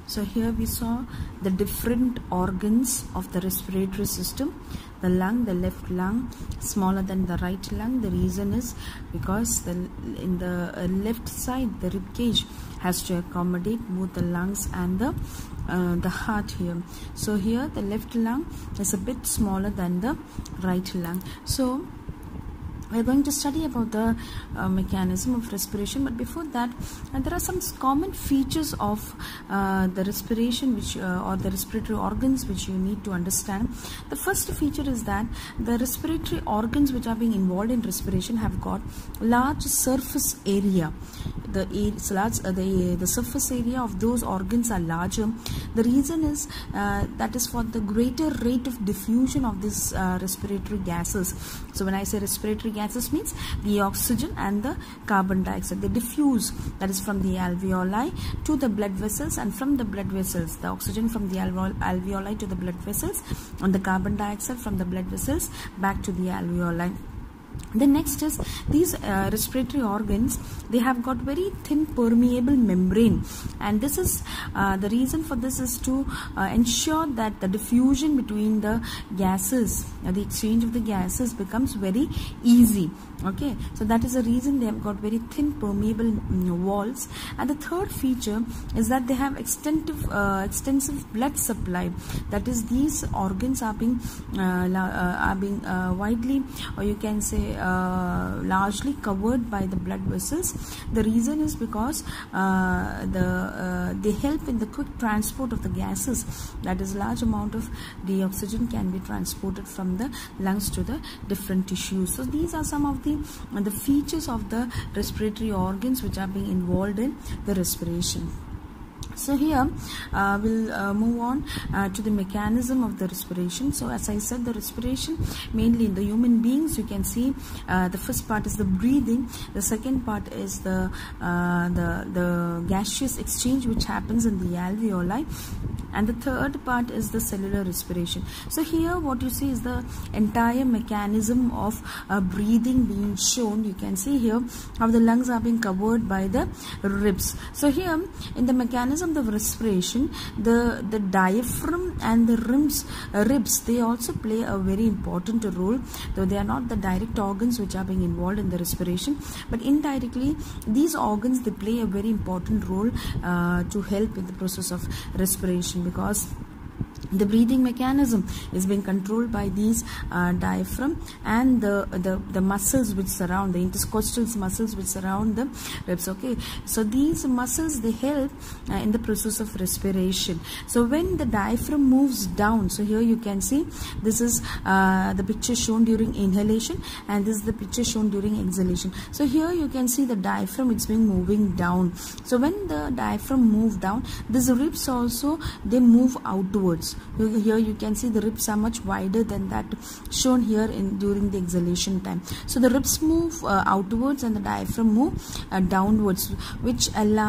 So here we saw the different organs of the respiratory system. The lung, the left lung, smaller than the right lung. The reason is because in the left side, the rib cage has to accommodate both the lungs and the heart here. So here the left lung is a bit smaller than the right lung. So we are going to study about the mechanism of respiration, but before that there are some common features of the respiration which or the respiratory organs which you need to understand. The first feature is that the respiratory organs which are being involved in respiration have got large surface area. The surface area of those organs are larger. The reason is that is for the greater rate of diffusion of these respiratory gases. So when I say respiratory gases means the oxygen and the carbon dioxide, they diffuse, that is from the alveoli to the blood vessels, and from the blood vessels the oxygen from the alveoli to the blood vessels, and the carbon dioxide from the blood vessels back to the alveoli. The next is these respiratory organs, they have got very thin permeable membrane, and this is the reason for this is to ensure that the diffusion between the gases, the exchange of the gases becomes very easy. Okay, so that is the reason they have got very thin permeable walls. And the third feature is that they have extensive blood supply. That is, these organs are being widely, or you can say largely covered by the blood vessels. The reason is because they help in the quick transport of the gases. That is, large amount of the oxygen can be transported from the lungs to the different tissues. So these are some of the features of the respiratory organs which are being involved in the respiration. So here we'll move on to the mechanism of the respiration. So as I said, the respiration mainly in the human beings, you can see the first part is the breathing, the second part is the gaseous exchange which happens in the alveoli, and the third part is the cellular respiration. So here what you see is the entire mechanism of breathing being shown. You can see here how the lungs are being covered by the ribs. So here in the mechanism of respiration, the diaphragm and the ribs, they also play a very important role, though they are not the direct organs which are being involved in the respiration, but indirectly these organs, they play a very important role to help in the process of respiration, because the breathing mechanism is being controlled by these diaphragm and the muscles which surround, the intercostal muscles which surround the ribs. Okay, so these muscles, they help in the process of respiration. So when the diaphragm moves down, so here you can see this is the picture shown during inhalation, and this is the picture shown during exhalation. So here you can see the diaphragm, it's been moving down. So when the diaphragm move down, these ribs also, they move outwards. Here you can see the ribs are much wider than that shown here during the exhalation time. So the ribs move outwards and the diaphragm move downwards, which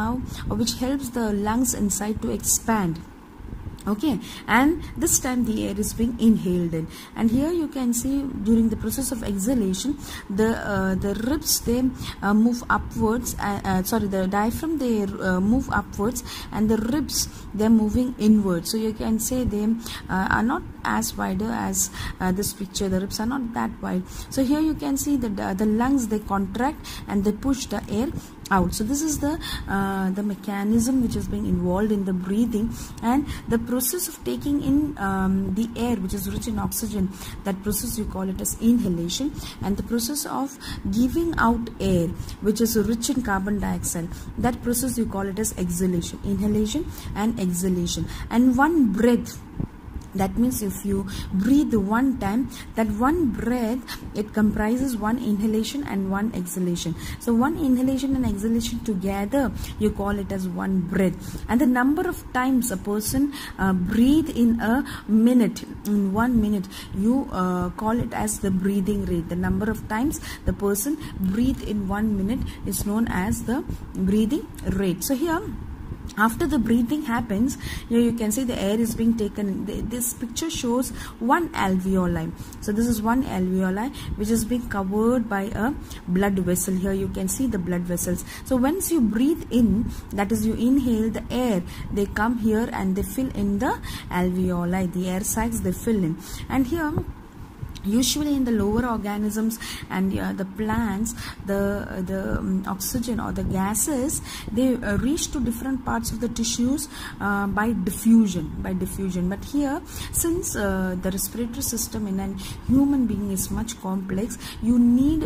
helps the lungs inside to expand. Okay, and this time the air is being inhaled in, and here you can see during the process of exhalation, the ribs, they move upwards. The diaphragm, they move upwards, and the ribs, they're moving inwards. So you can say they are not as wider as this picture. The ribs are not that wide. So here you can see the lungs, they contract and they push the air out. So this is the mechanism which is being involved in the breathing, and the process of taking in the air which is rich in oxygen, that process you call it as inhalation, and the process of giving out air which is rich in carbon dioxide, that process you call it as exhalation. Inhalation and exhalation. And one breath, that means if you breathe one time, that one breath, it comprises one inhalation and one exhalation. So one inhalation and exhalation together, you call it as one breath. And the number of times a person breathe in a minute, in 1 minute, you call it as the breathing rate. The number of times the person breathe in 1 minute is known as the breathing rate. So here After the breathing happens, here you can see the air is being taken. This picture shows one alveoli. So this is one alveoli which is being covered by a blood vessel. Here you can see the blood vessels. So once you breathe in, that is you inhale the air, they come here and they fill in the alveoli. The air sacs, they fill in. And here, usually in the lower organisms and the plants, the oxygen or the gases, they reach to different parts of the tissues by diffusion. But here, since the respiratory system in a human being is much complex, you need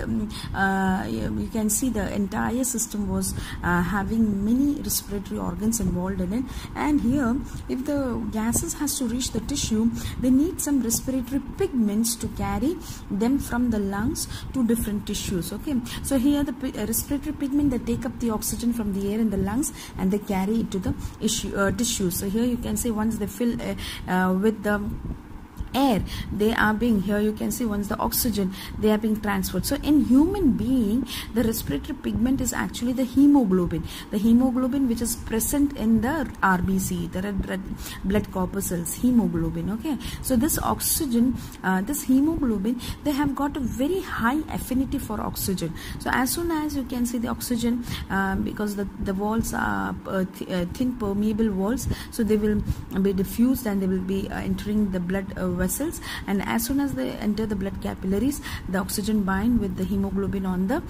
you can see the entire system was having many respiratory organs involved in it. And here, if the gases has to reach the tissue, they need some respiratory pigments to carry them from the lungs to different tissues. Okay, so here the respiratory pigment, they take up the oxygen from the air in the lungs and they carry it to the tissues. So here you can see once they fill with the air, they are being, here you can see once the oxygen, they are being transferred. So in human being, the respiratory pigment is actually the hemoglobin which is present in the RBC, the red blood corpuscles, hemoglobin. Okay, so this oxygen, this hemoglobin, they have got a very high affinity for oxygen. So as soon as you can see the oxygen, because the walls are thin permeable walls, so they will be diffused and they will be entering the blood vessels, and as soon as they enter the blood capillaries, the oxygen bind with the hemoglobin on the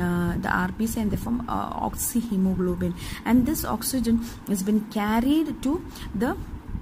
RBC and they form oxyhemoglobin, and this oxygen has been carried to the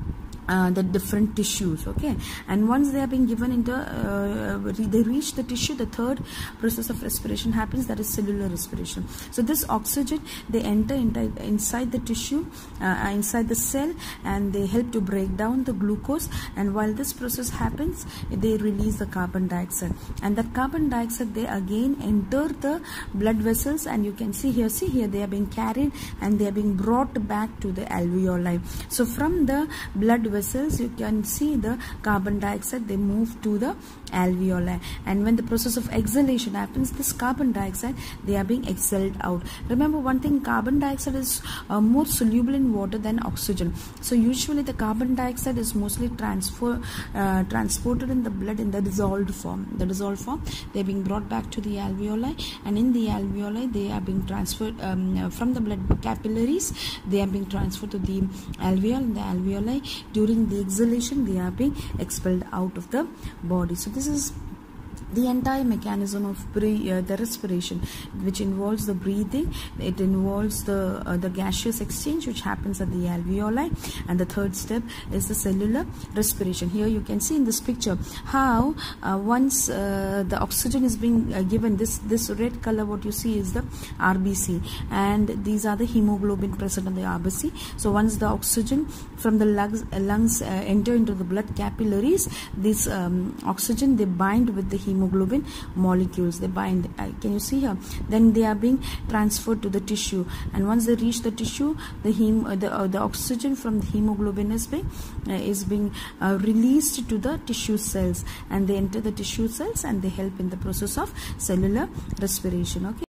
different tissues. Okay, and once they are being given into they reach the tissue, the third process of respiration happens, that is cellular respiration. So this oxygen, they enter inside the tissue, inside the cell, and they help to break down the glucose, and while this process happens, they release the carbon dioxide, and that carbon dioxide, they again enter the blood vessels, and you can see here they are being carried and they are being brought back to the alveoli. So from the blood vessels, you can see the carbon dioxide, they move to the alveoli, and when the process of exhalation happens, this carbon dioxide, they are being exhaled out. Remember one thing, carbon dioxide is more soluble in water than oxygen. So usually the carbon dioxide is mostly transported in the blood in the dissolved form. They are being brought back to the alveoli, and in the alveoli, they are being transferred from the blood capillaries, they are being transferred to the alveoli, and the alveoli, during the exhalation, they are being expelled out of the body. So this is the entire mechanism of the respiration, which involves the breathing, it involves the gaseous exchange which happens at the alveoli, and the third step is the cellular respiration. Here you can see in this picture how once the oxygen is being given, this red color what you see is the RBC, and these are the hemoglobin present in the RBC. So once the oxygen from the lungs enter into the blood capillaries, this oxygen, they bind with the hemoglobin molecules, they bind, can you see here, then they are being transferred to the tissue, and once they reach the tissue, the oxygen from the hemoglobin is being released to the tissue cells, and they enter the tissue cells and they help in the process of cellular respiration. Okay.